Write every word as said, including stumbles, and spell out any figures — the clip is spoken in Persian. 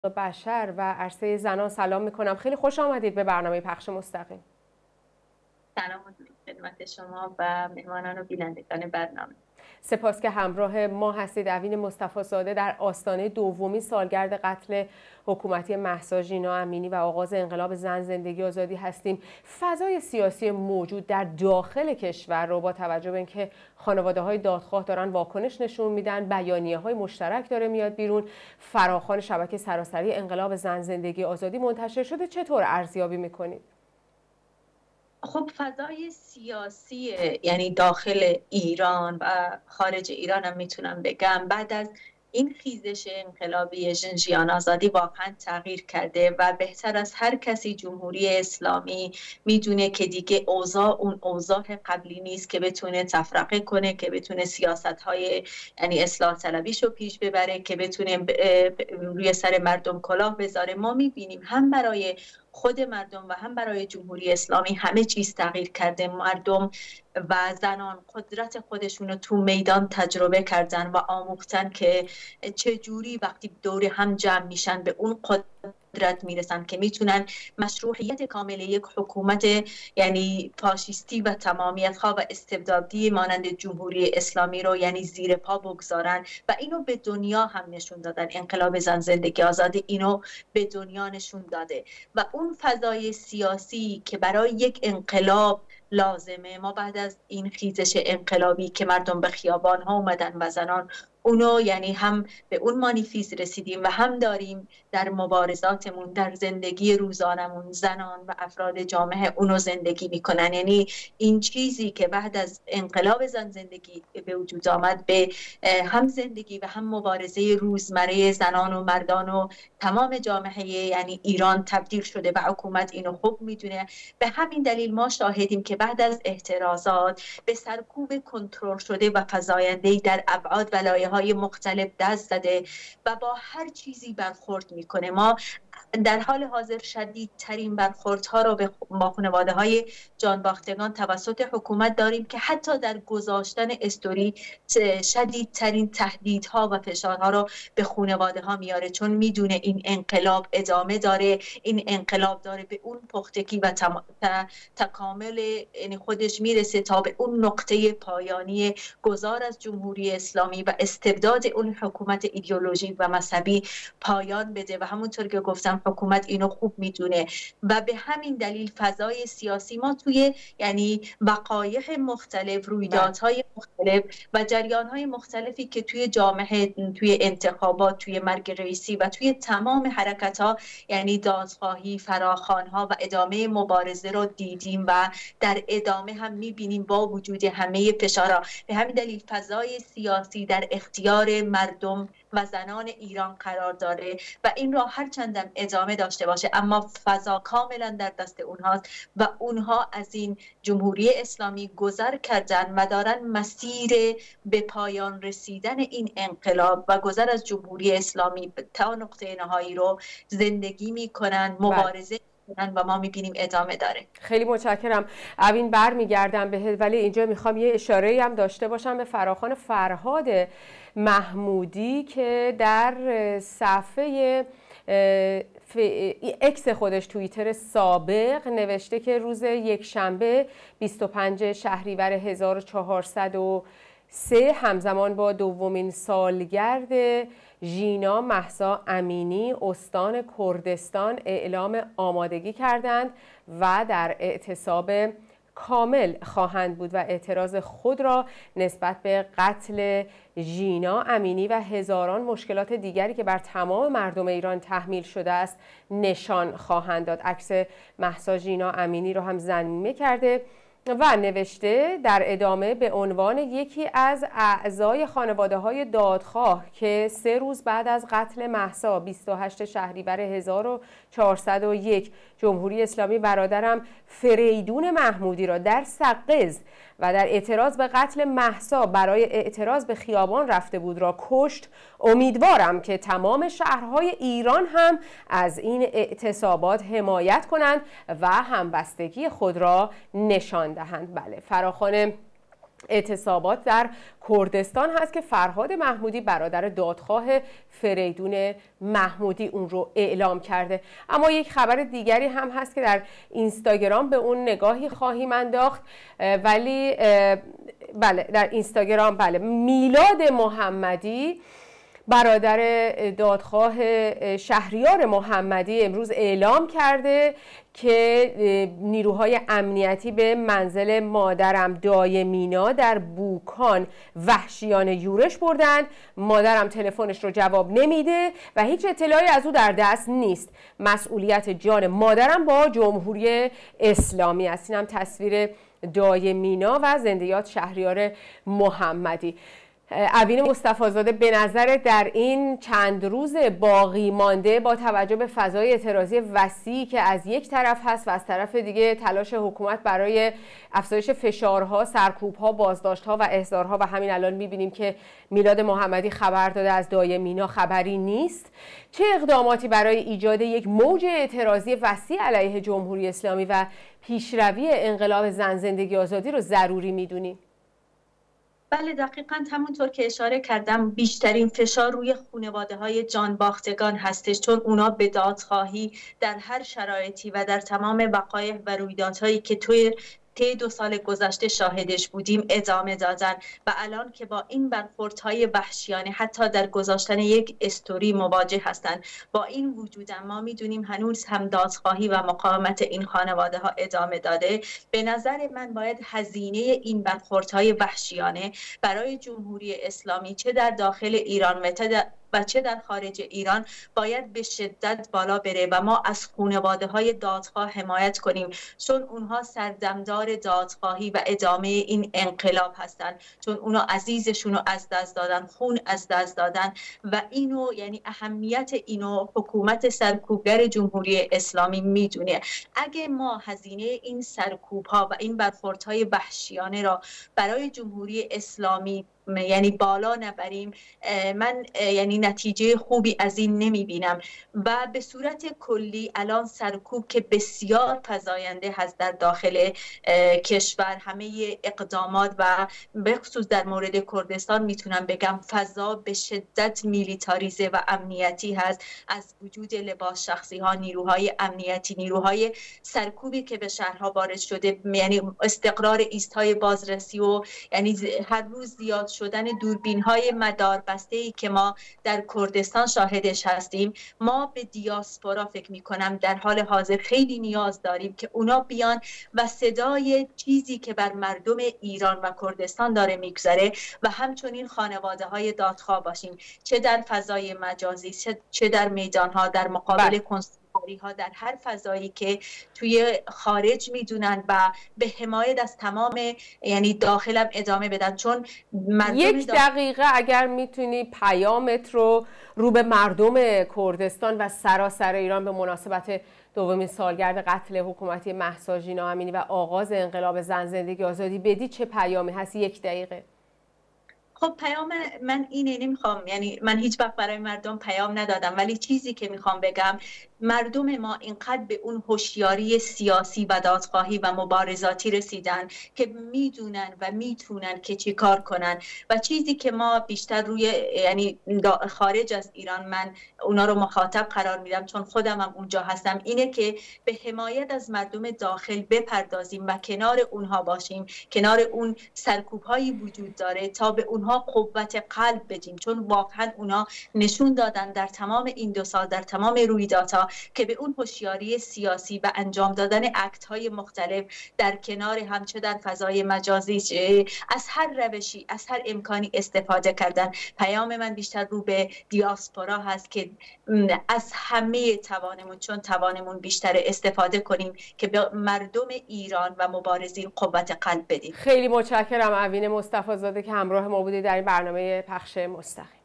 بشر و عرصه زنان سلام میکنم. خیلی خوش آمدید به برنامه پخش مستقیم. سلام و درود خدمت شما و مهمانان و بینندگان برنامه. سپاس که همراه ما هستید. اوین مصطفی زاده در آستانه دومین سالگرد قتل حکومتی مهسا ژینا امینی و آغاز انقلاب زن زندگی آزادی هستیم. فضای سیاسی موجود در داخل کشور رو با توجه به اینکه خانواده‌های دادخواه دارن واکنش نشون میدن، بیانیه‌های مشترک داره میاد بیرون، فراخوان شبکه سراسری انقلاب زن زندگی آزادی منتشر شده، چطور ارزیابی میکنید؟ خب فضای سیاسی یعنی داخل ایران و خارج ایران هم میتونم بگم بعد از این خیزش انقلابی ژنژیان آزادی واقعا تغییر کرده و بهتر از هر کسی جمهوری اسلامی میدونه که دیگه اوضاع اون اوضاع قبلی نیست که بتونه تفرقه کنه، که بتونه سیاست‌های یعنی اصلاح طلبیشو پیش ببره، که بتونه روی سر مردم کلاه بذاره. ما میبینیم هم برای خود مردم و هم برای جمهوری اسلامی همه چیز تغییر کرده. مردم و زنان قدرت خودشون رو تو میدان تجربه کردن و آموختن که چجوری وقتی دور هم جمع میشن به اون قدرت میرسن که میتونن مشروعیت کامل یک حکومت یعنی فاشیستی و تمامیت خواه و استبدادی مانند جمهوری اسلامی رو یعنی زیر پا بگذارن و اینو به دنیا هم نشون دادن. انقلاب زن زندگی آزادی اینو به دنیا نشون داده و اون فضای سیاسی که برای یک انقلاب لازمه. ما بعد از این خیزش انقلابی که مردم به خیابان ها اومدن و زنان اونو یعنی هم به اون مانیفیست رسیدیم و هم داریم در مبارزاتمون در زندگی روزانمون زنان و افراد جامعه اونو زندگی میکنن. یعنی این چیزی که بعد از انقلاب زن زندگی به وجود آمد به هم زندگی و هم مبارزه روزمره زنان و مردان و تمام جامعه یعنی ایران تبدیل شده و حکومت اینو خوب میدونه. به همین دلیل ما شاهدیم که بعد از اعتراضات به سرکوب کنترل شده و فزاینده‌ای در ابعاد و لایه‌های مختلف دست زده و با هر چیزی برخورد میکنه. ما در حال حاضر شدیدترین برخوردها رو با خانواده‌های جانباختگان توسط حکومت داریم که حتی در گذاشتن استوری شدیدترین تهدیدها و فشارها رو به خانواده‌ها میاره، چون میدونه این انقلاب ادامه داره، این انقلاب داره به اون پختگی و تکامل یعنی خودش میرسه تا به اون نقطه پایانی گذار از جمهوری اسلامی و استبداد اون حکومت ایدئولوژیک و مذهبی پایان بده و همونطور که گفتم حکومت اینو خوب میدونه و به همین دلیل فضای سیاسی ما توی یعنی وقایع مختلف، رویدادهای مختلف و جریانهای مختلفی که توی جامعه، توی انتخابات، توی مرگ رئیسی و توی تمام حرکت‌ها یعنی دادخواهی، فراخوان‌ها و ادامه مبارزه رو دیدیم و در ادامه هم میبینیم با وجود همه فشارها. به همین دلیل فضای سیاسی در اختیار مردم و زنان ایران قرار داره و این را هر چندم ادامه داشته باشه اما فضا کاملا در دست اونهاست و اونها از این جمهوری اسلامی گذر کردن و دارن مسیر به پایان رسیدن این انقلاب و گذر از جمهوری اسلامی تا نقطه نهایی رو زندگی میکنن، مبارزه و ما میبینیم ادامه داره. خیلی متشکرم. اوین برمیگردم بهت، ولی اینجا میخوام یه اشاره هم داشته باشم به فراخوان فرهاد محمودی که در صفحه اکس خودش توییتر سابق نوشته که روز یکشنبه بیست و پنجم شهریور هزار و چهارصد و سه همزمان با دومین سالگرد ژینا مهسا امینی استان کردستان اعلام آمادگی کردند و در اعتصاب کامل خواهند بود و اعتراض خود را نسبت به قتل ژینا امینی و هزاران مشکلات دیگری که بر تمام مردم ایران تحمیل شده است نشان خواهند داد. عکس مهسا ژینا امینی را هم ضمیمه کرده و نوشته در ادامه به عنوان یکی از اعضای خانواده‌های دادخواه که سه روز بعد از قتل مهسا بیست و هشتم شهریور هزار و چهارصد و یک جمهوری اسلامی برادرم فریدون محمودی را در سقز و در اعتراض به قتل مهسا برای اعتراض به خیابان رفته بود را کشت، امیدوارم که تمام شهرهای ایران هم از این اعتصابات حمایت کنند و همبستگی خود را نشان دهند. بله، فراخوان اعتصابات در کردستان هست که فرهاد محمودی برادر دادخواه فریدون محمودی اون رو اعلام کرده. اما یک خبر دیگری هم هست که در اینستاگرام به اون نگاهی خواهیم انداخت، ولی بله در اینستاگرام بله میلاد محمدی برادر دادخواه شهریار محمدی امروز اعلام کرده که نیروهای امنیتی به منزل مادرم دایه مینا در بوکان وحشیانه یورش بردند. مادرم تلفنش رو جواب نمیده و هیچ اطلاعی از او در دست نیست. مسئولیت جان مادرم با جمهوری اسلامی است. این هم تصویر دایه مینا و زنده یاد شهریار محمدی. اوین مصطفی‌زاده، به نظر در این چند روز باقی مانده با توجه به فضای اعتراضی وسیعی که از یک طرف هست و از طرف دیگه تلاش حکومت برای افزایش فشارها، سرکوبها، بازداشتها و احضارها و همین الان می‌بینیم که میلاد محمدی خبر داده از دایه مینا خبری نیست، چه اقداماتی برای ایجاد یک موج اعتراضی وسیع علیه جمهوری اسلامی و پیشروی انقلاب زن زندگی آزادی رو ضروری می‌دونید؟ بله دقیقاً همونطور که اشاره کردم بیشترین فشار روی خانواده‌های جانباختگان هستش، چون اونا به دادخواهی در هر شرایطی و در تمام وقایع و رویدادهایی که توی طی دو سال گذشته شاهدش بودیم ادامه دادن و الان که با این برخوردهای وحشیانه حتی در گذاشتن یک استوری مواجه هستند. با این وجود ما میدونیم هنوز هم دادخواهی و مقاومت این خانواده ها ادامه داده. به نظر من باید هزینه این برخوردهای وحشیانه برای جمهوری اسلامی چه در داخل ایران و چه در خارج ایران باید به شدت بالا بره و ما از خانواده های دادخواه حمایت کنیم، چون اونها سردمدار دادخواهی و ادامه این انقلاب هستند، چون اونا عزیزشون رو از دست دادن، خون از دست دادن و اینو یعنی اهمیت اینو حکومت سرکوبگر جمهوری اسلامی میدونه. اگه ما هزینه این سرکوب ها و این برخوردهای وحشیانه را برای جمهوری اسلامی یعنی بالا نبریم، من یعنی نتیجه خوبی از این نمی بینم و به صورت کلی الان سرکوب که بسیار فزاینده هست در داخل کشور، همه اقدامات و به خصوص در مورد کردستان میتونم بگم فضا به شدت میلیتاریزه و امنیتی هست، از وجود لباس شخصی ها، نیروهای امنیتی، نیروهای سرکوبی که به شهرها وارد شده، یعنی استقرار ایستای بازرسی و یعنی هر روز زیاد شدن دوربین های مدار بسته ای که ما در کردستان شاهدش هستیم. ما به دیاسپورا فکر می کنم در حال حاضر خیلی نیاز داریم که اونا بیان و صدای چیزی که بر مردم ایران و کردستان داره میگذره و همچنین خانواده های دادخواه باشیم، چه در فضای مجازی چه در میدان ها، در مقابل کنسول ها، در هر فضایی که توی خارج میدونن و به حمایت از تمام یعنی داخلم ادامه بدن. چون یک دقیقه اگر میتونی پیامت رو رو به مردم کردستان و سراسر ایران به مناسبت دومین سالگرد قتل حکومتی مهسا ژینا امینی و آغاز انقلاب زن زندگی آزادی بدی، چه پیامی هست؟ یک دقیقه. خب پیام من اینه، نمیخوام یعنی من هیچ وقت برای مردم پیام ندادم، ولی چیزی که میخوام بگم مردم ما اینقدر به اون هوشیاری سیاسی و دادخواهی و مبارزاتی رسیدن که میدونن و میتونن که چی کار کنن و چیزی که ما بیشتر روی یعنی خارج از ایران من اونا رو مخاطب قرار میدم چون خودم هم اونجا هستم، اینه که به حمایت از مردم داخل بپردازیم و کنار اونها باشیم، کنار اون سرکوب هایی وجود داره تا به اونها قوت قلب بدیم، چون واقعا اونا نشون دادن در تمام این دو سال در تمام رویدادها که به اون هوشیاری سیاسی و انجام دادن اکت های مختلف در کنار هم چه در فضای مجازی از هر روشی از هر امکانی استفاده کردن. پیام من بیشتر رو به دیاسپورا هست که از همه توانمون چون توانمون بیشتر استفاده کنیم که به مردم ایران و مبارزین قوت قلب بدیم. خیلی متشکرم اوین مصطفی‌زاده که همراه ما بودید در این برنامه پخش مستقیم.